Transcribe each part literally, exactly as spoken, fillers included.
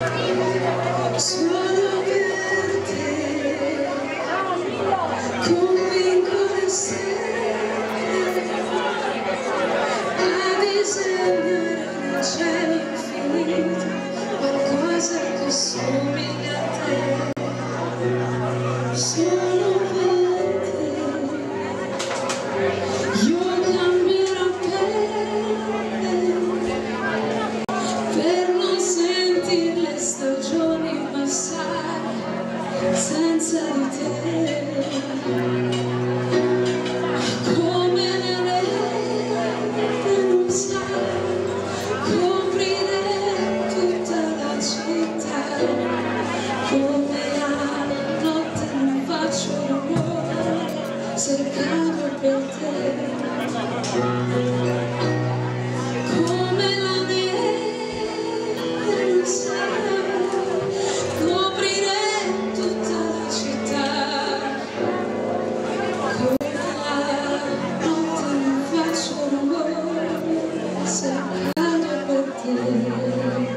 Solo per te convinco le stelle a disegnare un cielo infinito, qualcosa che somiglia a te. Solo per te io cambierò pelle per non sentire le stagioni passare senza di te. Come la neve non sai, coprirei tutta la città. Come la notte non faccio rumore se cado per te. Come la neve non sai, coprirei tutta la città. Come la notte non faccio rumore se cado per te.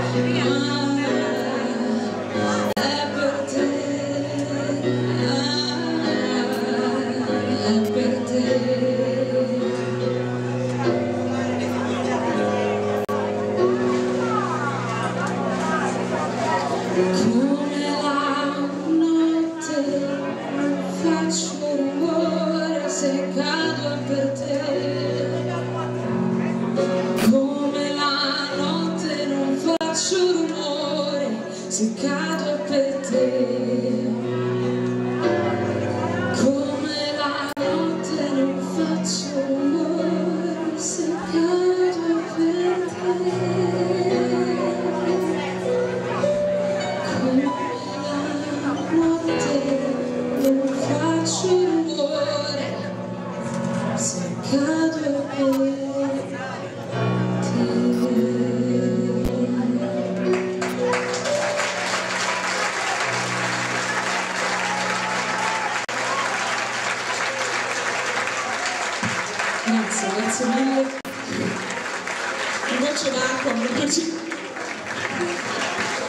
Come la notte non faccio rumore se cado per te. Come la notte non faccio rumore se cado per te. Come la notte non faccio rumore se cado per te. Cado per te. Grazie, grazie mille. Un goccio d'acqua, un goccio.